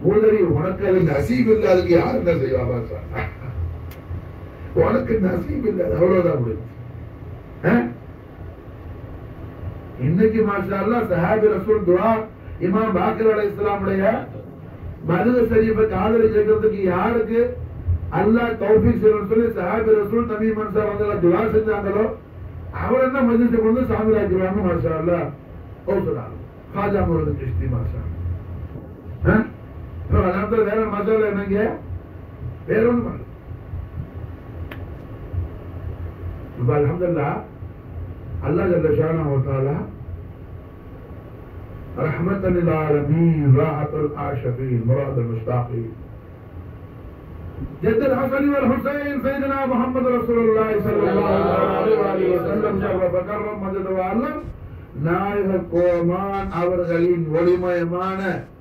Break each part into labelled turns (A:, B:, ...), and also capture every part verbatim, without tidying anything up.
A: உதவி உனக்கு அது நசீப் இல்லை, அதுக்கு யார் என்ன செய்வாங்க? உனக்கு நசீப் இல்லை, அவ்வளவுதான் முடியும். இன்னைக்கு மாஷா அல்லாஹ் சஹாபி ரசூல் துஆ இமாம் பாக்கர் அலைஹிஸ்ஸலாமுடைய மதுஹ ஷரீஃபை காதுல கேட்கிறதுக்கு யாருக்கு அல்லாஹ் தௌஃபீக் செய்யணும்னு சொல்லி சஹாபி ரசூல் தமீம் அன்சார் வந்து துஆ செஞ்சாங்களோ அவர் என்ன மஜ்லிஸை கொண்டு சாமி ஆக்கிடுவாங்க. மாஷா அல்லாஹ் ஓதுறாங்க காஜா முரது கிஷ்தி மாஷா. அல்லாஹ் வேற மசாலா என்னங்க வேற ஒண்ணு பண்ணல. அல்ஹம்துலில்லாஹ் அல்லாஹ் ஜல்ல ஷானஹு வ தஆலா ரஹ்மத்தல் லில் ஆலமீன் ராஹத்துல் ஆஷிகீன் முராதுல் முஷ்தாகீன் جد الحسن والحسين سيدنا محمد رسول الله صلى الله عليه وسلم شرف كرم مجد وعلم நாயக கோமான் அவர்களின் ஒளிமயமான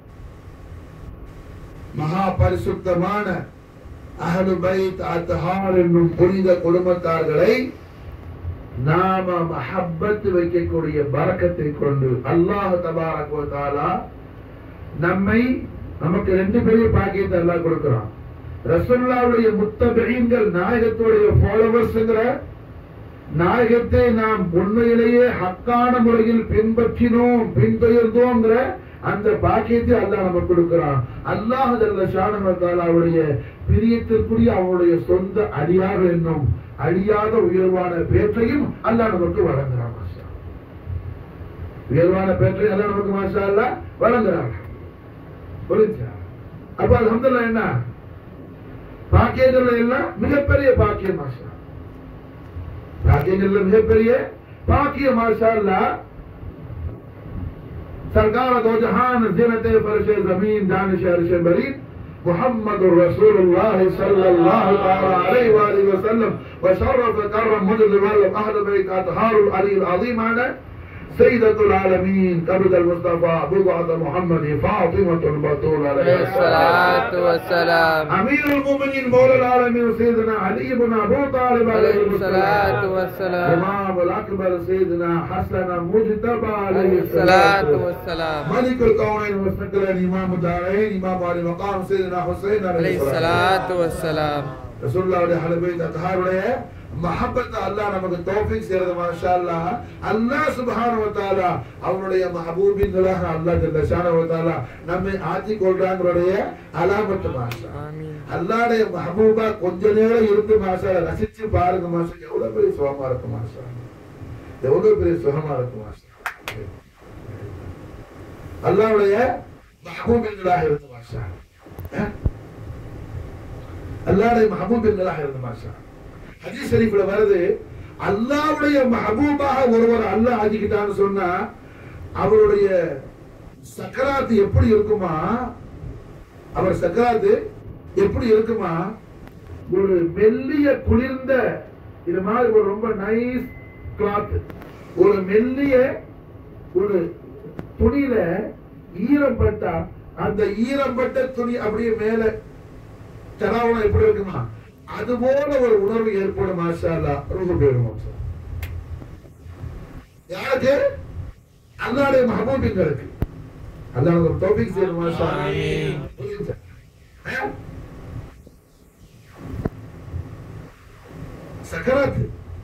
A: மகா பரிசுத்தமான அஹ்லு பைத் அத்ஹார் என்னும் புனித குடும்பத்தார்களை நாம மஹப்பத் வைக்கக்கூடிய பரக்கத்தை கொண்டு அல்லாஹ் தபாரக் வ தஆலா நம்மை நமக்கு ரெண்டு பெரிய பாக்கியத்தை அல்லாஹ் கொடுக்கிறான். ரசூலுல்லாஹ்வுடைய முத்தபீன்கள் நாயகத்துடைய ஃபாலோவர்ஸ்ங்கற நாயகத்தை நாம் உண்மையிலேயே ஹக்கான முறையில் பின்பற்றினோம் பின்தொடர்ந்தோம்ங்கற அந்த பாக்கியத்தை அல்லாஹ் நமக்கு கொடுக்கிறான். அல்லாஹ் ஜல்ல ஷானஹு வ தஆலாவுடைய பிரியத்திற்குரிய அவருடைய சொந்த அடியார்கள் என்னும் அழியாத உயர்வான பேற்றையும் அல்லாஹ் நமக்கு வழங்குறான். மாஷா உயர்வான பேற்றை அல்லாஹ் நமக்கு மாஷா அல்லாஹ் வழங்குறான். புரிஞ்சா? அப்ப அல்ஹம்துலில்லாஹ் என்ன பாக்கியங்கள் எல்லாம் மிகப்பெரிய பாக்கியம். மாஷா பாக்கியங்கள் மிகப்பெரிய பாக்கியம். மாஷா அல்லாஹ் सरकार दो जहान ज़ीनत फर्श ज़मीन दानिश अर्श बरीद मुहम्मद रसूलुल्लाह सल्लल्लाहु अलैहि वसल्लम व शरफ करम मुजद वल अहल बैत अतहारुल अलील अज़ीम आना सय्यदतुल आलमीन कबील मुस्तफा बुग़ात मुहम्मद फातिमतुल बतूल अलैहि सलातु वस्सलाम अमीरुल मोमिनीन मौलाल आलमीन सय्यदना अली इब्न अबू तालिब अलैहि सलातु वस्सलाम इमामुल अकबर सय्यदना हसन मुज्तबा अलैहि सलातु वस्सलाम मलिकुल कौनैन मुस्तक़िल इमाम दारैन इमाम वाली मकाम सय्यदना हुसैन अलैहि सलातु वस्सलाम रसूलुल्लाह अहले बैत अतहारुடைய மஹப்பத் அல்லாஹ் நமக்கு தௌஃபீக் செய்யறது. மாஷா அல்லாஹ் அல்லாஹ் சுப்ஹானஹு வ தஆலா அவருடைய மஹபூபின்களாக அல்லாஹ் ஜல்ல ஷானஹு வ தஆலா நம்மை ஆட்சி கொள்றாங்கறடைய அலாமத். மாஷா ஆமீன். அல்லாஹ்வுடைய மஹபூபா கொஞ்ச நேரம் இருந்து மாஷா ரசிச்சு பாருங்க. மாஷா எவ்வளவு பெரிய சுகமா இருக்கு. மாஷா எவ்வளவு பெரிய சுகமா இருக்கு. மாஷா அல்லாஹ்வுடைய மஹபூபின்களாக இருந்து மாஷா அல்லாஹ்வுடைய மஹபூபின்களாக இருந்து மாஷா ஹதீஸ் ஷரீஃப்ல வருது அல்லாஹ்வுடைய மஹபூபாக ஒருவர் அல்லாஹ் ஆக்கிட்டான்னு சொன்னா அவருடைய சக்கராத் எப்படி இருக்குமா? அவர் சக்கராத் எப்படி இருக்குமா? ஒரு மெல்லிய குளிர்ந்த இது மாதிரி ஒரு ரொம்ப நைஸ் கிளாத் ஒரு மெல்லிய ஒரு துணியில ஈரம் பட்டா அந்த ஈரம் பட்ட துணி அப்படியே மேல தராவணம் எப்படி இருக்குமா? அதுபோல ஒரு உணர்வு ஏற்படும். மாஷா அல்லாஹ் ரொம்ப பேரும் யாருக்கு? அல்லாஹ்வுடைய மஹபூபிங்களுக்கு அல்லாஹ் நமக்கு தௌஃபீக் செய்யணும். மாஷா ஆமீன். சக்கராத்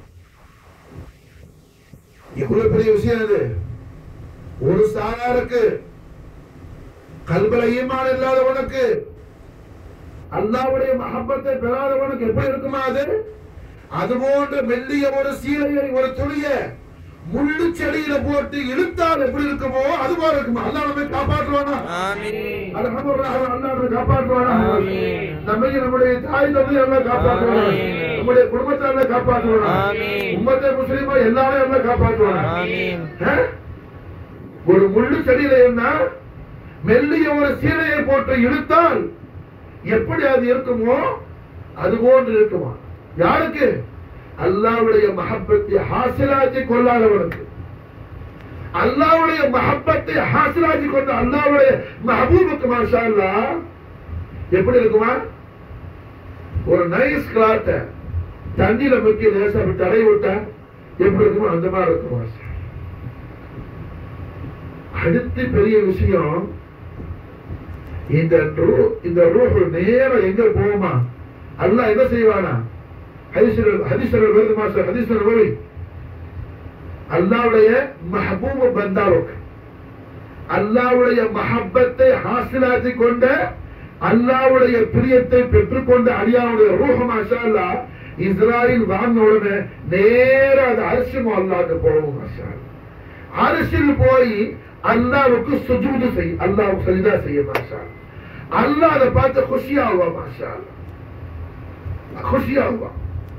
A: எவ்வளவு பெரிய விஷயம் அது. ஒரு சாராருக்கு கல்புல ஈமான் இல்லாதவனுக்கு அல்லாஹ்வுடைய மஹப்பத்தை பெறாதவனுக்கு எப்படி இருக்குமா? அது அதுபோன்ற மெல்லிய ஒரு சீலையை ஒரு துணியை முள்ளு செடியில போட்டு இழுத்தால் எப்படி இருக்குமோ அது போல இருக்குமா? அல்லாஹ் நம்மை காப்பாற்றுவானா? ஆமீன். அல்ஹம்துலில்லாஹ் அல்லாஹ் நம்மை காப்பாற்றுவானா? ஆமீன். நம்மை நம்முடைய தாய் தந்தை அல்லாஹ் காப்பாற்றுவானா? நம்முடைய குடும்பத்தை அல்லாஹ் காப்பாற்றுவானா? ஆமீன். உம்மத்தை முஸ்லிமா எல்லாரையும் அல்லாஹ் காப்பாற்றுவானா? ஆமீன். ஒரு முள்ளு செடியில என்ன மெல்லிய ஒரு சீலையை போட்டு இழுத்தால் எப்படி அது இருக்குமோ அது போன்று இருக்குமா? யாருக்கு? அல்லாஹ்வுடைய மஹப்பத்தை ஹாசிலாக்கி கொள்ளாதவனுக்கு. அல்லாஹ்வுடைய மஹப்பத்தை ஹாசிலாக்கி கொண்ட அல்லாஹ்வுடைய மஹபூபுக்கு மாஷா அல்லாஹ் எப்படி இருக்குமா? ஒரு நைஸ் கிளாத் தண்ணியில முக்கி லேசா தடை விட்டா எப்படி இருக்குமோ அந்த மாதிரி இருக்குமா? அடுத்து பெரிய விஷயம் இந்த இந்த ரூஹ் நேரம் எங்க போகுமா? அல்லாஹ் என்ன செய்வானா? ஹதீஸ்ல ஹதீஸ்ல வருது மாஸ்டர், ஹதீஸ்ல வருது அல்லாஹ்வுடைய மஹபூப் பந்தாவுக்கு அல்லாஹ்வுடைய மஹப்பத்தை ஹாசிலாக்கி கொண்ட அல்லாஹ்வுடைய பிரியத்தை பெற்றுக்கொண்ட அடியாவுடைய ரூஹ் மாஷா அல்லாஹ் இஸ்ராயில் வாங்கின உடனே நேர அது அரிசிமோ அல்லாஹ்க்கு போகும் மாஷா அல்லாஹ். அரிசில் போய் அல்லாஹ்வுக்கு சுஜூது செய், அல்லாஹ்வுக்கு சஜ்தா செய்ய மாஷா அல்லாஹ். அல்லாஹ் அதை பார்த்து खुशिயாவா மாஷா அல்லாஹ், खुशिயாவா.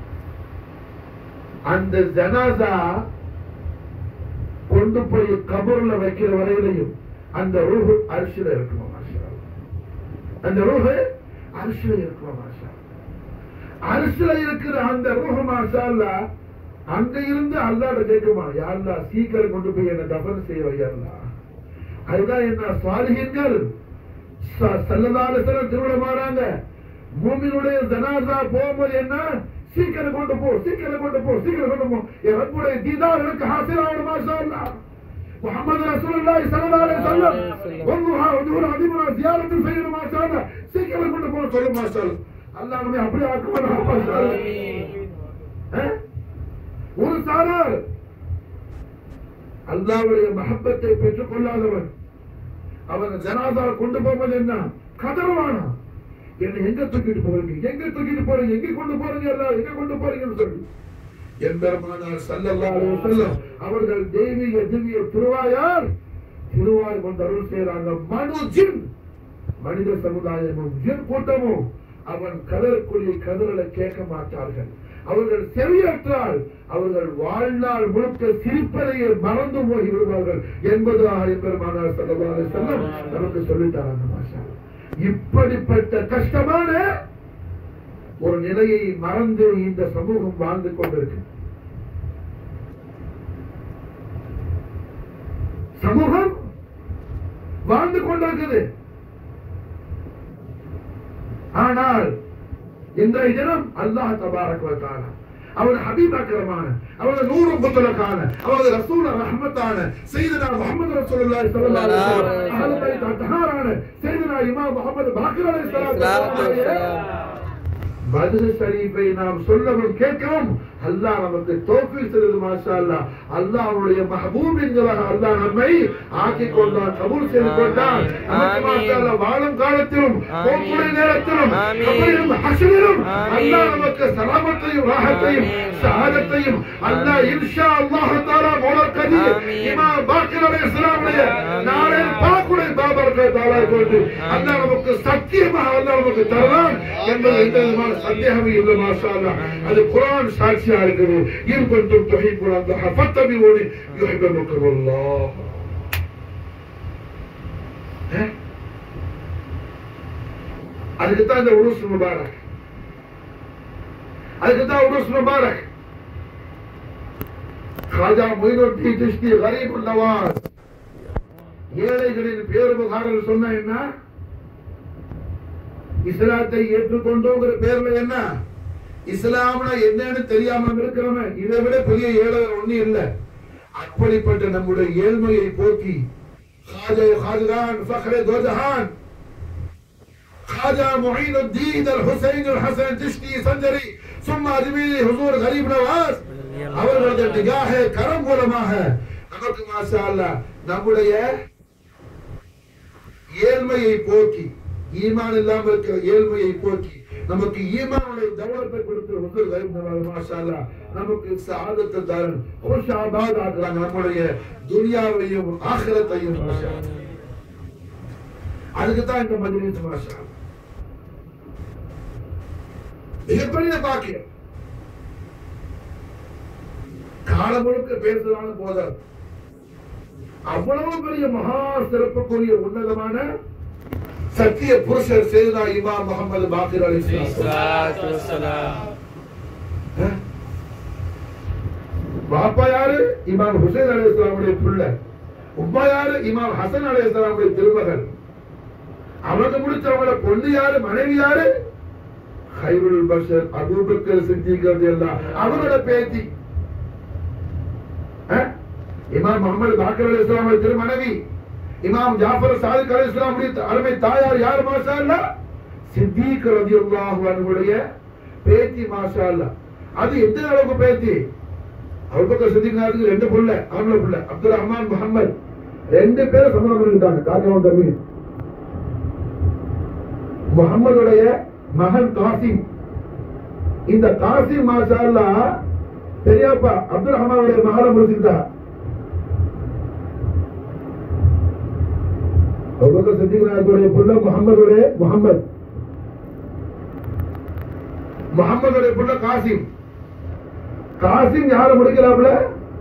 A: அந்த ஜனாசா கொண்டு போய் கபர்ல வைக்கிற வரையிலையும் அந்த ரூஹ் அரிசில இருக்குமா மாஷா அல்லாஹ். அந்த ரூஹ் அரிசில இருக்குமா மாஷா அல்லாஹ். அரிசில இருக்கிற அந்த ரூஹ் மாஷா அல்லாஹ் அங்க இருந்து அல்லாஹ்ட்ட கேட்குமா, யா அல்லாஹ் சீக்கிரம் கொண்டு போய் என்ன தஃபன் செய்ய யா அல்லாஹ். அதுதான் என்ன சாலிஹீன்கள் ஸல்லல்லாஹு அலைஹி வஸல்லம் திருவிழமாறாங்க. மூமினுடைய ஜனாசா போகும்போது என்ன, சீக்கிரம் கொண்டு போ, சீக்கிரம் கொண்டு போ, சீக்கிரம் கொண்டு போ. என் ரப்புடைய தீதார் எனக்கு ஹாசில் ஆகணும் மாஷா அல்லாஹ். முஹம்மது ரசூலுல்லாஹி ஸல்லல்லாஹு அலைஹி வஸல்லம் வல்லுஹா வதுஹுர் அதிபனா ஜியாரத்து செய்யணும் மாஷா அல்லாஹ். சீக்கிரம் கொண்டு போ சொல்லு மாஷா அல்லாஹ். அல்லாஹ் நம்மை அப்படியே ஆக்குவானா மாஷா அல்லாஹ். ஒரு சாரார் அல்லாஹ்வுடைய மஹப்பத்தை பெற்றுக் கொள்ளாதவன் அவன் ஜனாதா கொண்டு போவது என்ன, கதறுவானா, என்னை எங்க தூக்கிட்டு போறீங்க, எங்க தூக்கிட்டு போறீங்க, எங்க கொண்டு போறீங்க, எல்லாம் எங்க கொண்டு போறீங்கன்னு சொல்லி எம்பெருமானார் ஸல்லல்லாஹு அலைஹி வஸல்லம் அவர்கள் தெய்வீக திவ்ய திருவாயார் திருவாய் கொண்டு அருள் செய்யறாங்க. மனு ஜின் மனித சமுதாயமும் ஜின் கூட்டமும் அவன் கதறக்கூடிய கதறலை கேட்க மாட்டார்கள். அவர்கள் செவியற்றால் அவர்கள் வாழ்நாள் முழுக்க சிரிப்பதையே மறந்து போய் விடுவார்கள் என்பதாக எம்பெருமானார் ஸல்லல்லாஹு அலைஹி வஸல்லம் நமக்கு சொல்லித்தராங்க மாஷா அல்லாஹ். இப்படிப்பட்ட கஷ்டமான ஒரு நிலையை மறந்து இந்த சமூகம் வாழ்ந்து கொண்டிருக்கு. சமூகம் வாழ்ந்து கொண்டிருக்குது. ஆனால் இன்றைய தினம் அல்லாஹ் தபாரக் வ தஆலா அவன் ஹபீப் அக்ரமான, அவன் நூறு முத்தலகான, அவன் ரசூல் ரஹ்மத்தான சையதுனா முஹம்மது ரசூலுல்லாஹி ஸல்லல்லாஹு அலைஹி வஸல்லம் அஹ்லு பைத் அத்ஹாரான சையதுனா இமாம் முஹம்மது பாக்கிர் அலைஹிஸ்ஸலாத்து வஸலாம் பத்ர் ஷரீஃபை நாம் சொல்லவும் கேட்கவும் அல்லாஹ் நமக்கு தௌஃபீக் செய்து மாஷா அல்லாஹ். அல்லாஹ்வுடைய மஹபூபின்களாக அல்லாஹ் நம்மை ஆக்கிக் கொண்டான், கபூல் செய்து கொண்டான். நமக்கு மாஷா அல்லாஹ் வாழும் காலத்திலும் போக்குடைய நேரத்திலும் கபரிலும் ஹஷ்ரிலும் அல்லாஹ் நமக்கு சலாமத்தையும் ராஹத்தையும் ஷஹாதத்தையும் அல்லாஹ் இன்ஷா அல்லாஹ் தஆலா மௌலா கதீர் இமாம் பாக்கிர் அலைஹிஸ்ஸலாமுடைய நாளை பாக்குடைய பாபர்க தஆலா கொண்டு அல்லாஹ் நமக்கு சத்தியமாக அல்லாஹ் நமக்கு தரலாம் என்பது எந்த விதமான சந்தேகமே இல்லை மாஷா அல்லாஹ். அது குர்ஆன் சாட்சியா இருக்குது. இன் குன்தும் துஹிப்பூன அல்லாஹ் ஃபத்தபிஊனி யுஹிப்புக்கும் அல்லாஹ். அதுக்கு தான் இந்த உருஸ் முபாரக், அதுக்கு தான் உருஸ் முபாரக். காஜா மொய்னுத்தீன் சிஷ்தி கரீபுன் நவாஸ் ஏழைகளின் பேருபகாரர்கள் சொன்ன என்ன, இஸ்லாத்தை ஏற்றுக்கொண்டோங்கிற பேர்ல என்ன, இஸ்லாம்னா என்னன்னு தெரியாம இருக்கிறவன் இதை விட பெரிய ஏழை ஒண்ணு இல்லை. அப்படிப்பட்ட நம்முடைய ஏழ்மையை போக்கி खाजा खाजगान फखरे दो जहान खाजा मुईनुद्दीन अल हुसैन अल हसन चिश्ती संजरी सुम्मा अजमीरी हुजूर गरीब नवाज அவர்களுடைய நிகாஹ கரம் மூலமாக நமக்கு மாஷா அல்லாஹ் நம்முடைய ஏழ்மையை போக்கி, ஈமான் இல்லாமல் இருக்கிற ஏழ்மையை போக்கி நமக்கு ஈமானுடைய தௌலத்தை கொடுத்து ஹுசூர் கரீம் நவாஸ் மாஷா அல்லாஹ் நமக்கு சஆதத்தை தரன் खुश आबाद ஆக்குறாங்க. நம்முடைய துனியாவையும் ஆখিরাத்தையும் மாஷா அல்லாஹ். அதுக்கு தான் இந்த மஜ்லிஸ் மாஷா அல்லாஹ் மிகப்பெரிய பாக்கியம். காலம் முழுக்க பேசுறாலும் போதாது, அவ்வளவு பெரிய மகா சிறப்புக்குரிய உன்னதமான சத்திய புருஷர் சையதுனா இமாம் முஹம்மது பாக்கிர் அலைஹிஸ்ஸலாத்து வஸலாம். பாப்பா யாரு? இமாம் ஹுசைன் அலைஹிஸ்ஸலாமுடைய பிள்ளை. உம்மா யாரு? இமாம் ஹசன் அலைஹிஸ்ஸலாமுடைய திருமகன். அவங்க முடிச்சவங்கள பொண்ணு யாரு? மனைவி யாரு? கைருல் பஷர் அபூபக்கர் சித்திக் ரலியல்லாஹு அவரோட பேத்தி இமாம் முஹம்மது பாக்கிர் அலைஹிஸ்ஸலாமுடைய திருமனைவி இமாம் ஜாஃபர் சாதிக் அலைஹிஸ்ஸலாமுடைய அருமை தாயார் யார் மாஷா அல்லாஹ்? சித்திக் ரலியல்லாஹு அன்ஹுடைய பேத்தி மாஷா அல்லாஹ். அது எந்த அளவுக்கு பேத்தி? அபூபக்கர் சித்திக் நாயகத்துக்கு ரெண்டு புள்ள, ஆம்பளை புள்ள, அப்துல் ரஹ்மான் முஹம்மத் ரெண்டு பேரும் சம்மதம் பண்ணிட்டாங்க. காஜாவும் தம்பி முஹம்மதுடைய மகன் காசிம். இந்த காசிம் மாஷா அல்லாஹ் பெரியப்பா அப்துல் ரஹ்மானுடைய மகளை முடிச்சுட்டார். அபூபக்கர் சித்திக் நாயகத்துடைய புள்ள முஹம்மதுடைய முஹம்மத் முஹம்மதுடைய புள்ள காசிம். காசிம் யாரை முடிக்கிறாப்ல?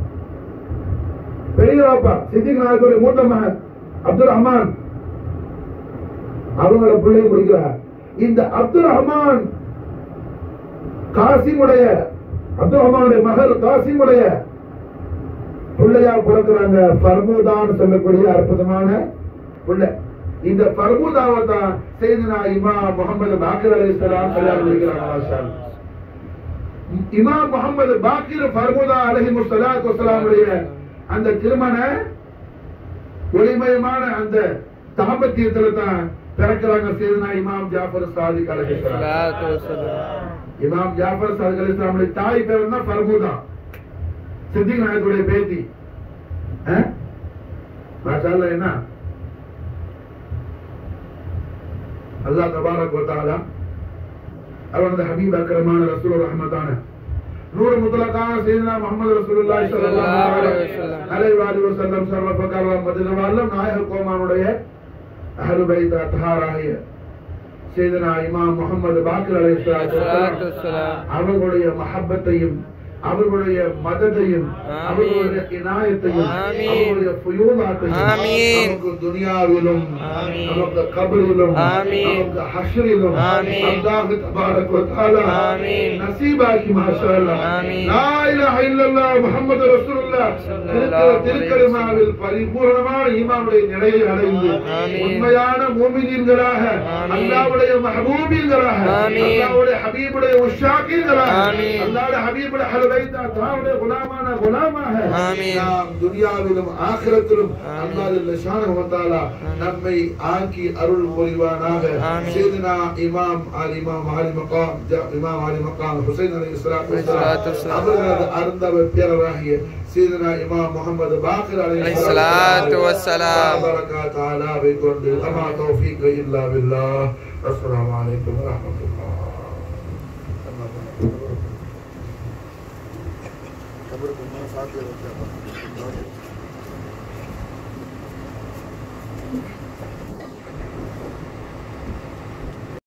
A: பெரியப்பா சித்திக் நாயகத்துடைய மூத்த மகன் அப்துல் ரஹ்மான் அவங்களோட பிள்ளையை முடிக்கிறார். இந்த அப்துல் ரஹ்மான் காசிமுடைய அப்துல் ரஹ்மானுடைய மகள் காசிமுடைய பிள்ளையா பிறக்கிறாங்க ஃபர்மூதான் சொல்லக்கூடிய அற்புதமான பிள்ளை. இந்த ஃபர்மூதாவை தான் சையதுனா இமாம் முஹம்மது பாக்கிர் அலைஹிஸ்ஸலாம் கல்யாணம் முடிக்கிறாங்க. மாஷா அல்லாஹ். இமாம் முஹம்மது பாக்கிர் ஃபர்மூதா அலைஹிஸ்ஸலாத்து வஸ்ஸலாமுடைய அந்த திருமண ஒளிமயமான அந்த தாம்பத்தியத்துல தான் பிறக்கிறாங்க சையதுனா இமாம் ஜாஃபர் சாதிக் அலைஹிஸ்ஸலாத்து வஸ்ஸலாம். இமாம் ஜாஃபர் சாதிக் அலைஹிஸ்ஸலாமுடைய தாய் பேர் தான் ஃபர்மூதா, சித்திக் நாயகத்துடைய பேத்தி. மாஷா அல்லாஹ். என்ன அல்லாஹ் தபாரக் வ தஆலா அவனது ஹபீப் அக்ரமான ரசூல் ரஹ்மத்தான நூறு முத்தலகான சையதுனா முஹம்மது ரசூலுல்லாஹி ஸல்லல்லாஹு அலைஹி வஸல்லம் ஷரஃப கர்ரம் மதினவால்லம் நாயக கோமானுடைய அஹ்லு பைத் அத்ஹாராகிய சையதுனா இமாம் முஹம்மது பாக்கிர் அலைஹிஸ்ஸலாத்து வஸலாம் அவர்களுடைய மஹப்பத்தையும் அவர்களுடைய மதத்தையும் அவர்களுடைய இனாயத்தையும் அவர்களுடைய ஃபுயூதாத்தையும் நமக்கு துனியாவிலும் நமக்கு கபரிலும் நமக்கு ஹஷ்ரிலும் அல்லாஹ் தபாரக் வ தஆலா நசீபாக்கி மாஷா அல்லாஹ். லா இலாஹ இல்லல்லாஹ் முஹம்மது ரசூலுல்லாஹ் திருக்கலிமாவில் பரிபூர்ணமான ஈமானுடைய நிலையை அடைந்து உண்மையான மூமினீன்களாக அல்லாஹ்வுடைய மஹபூபீன்களாக அல்லாஹ்வுடைய ஹபீபுடைய உஷாகீன்களாக அல்லாஹ்வுடைய ஹபீபுடைய தாவுடைய குலாமான குலாமாக நாம் துனியாவிலும் ஆகிரத்திலும் அல்லாஹ் ஜல்ல ஷானஹு வ தஆலா நம்மை ஆக்கி அருள் புரிவானாக. சையதுனா இமாம் அலி இமாம் அலி மகாம் இமாம் அலி மகாம் ஹுசைன் அலைஹிஸ்ஸலாத்து வஸ்ஸலாம் அவர்களது அருந்தவ பேரராகிய சையதுனா இமாம் முஹம்மது பாக்கிர் அலைஹிஸ்ஸலாத்து வஸ்ஸலாம் பரக்காத் அலாவை கொண்டு அமா தௌஃபீக் இல்லா பில்லாஹ். அஸ்ஸலாமு அலைக்கும் வ ரஹ்மத்துல்லாஹ். खबर को साथ ले रखा है।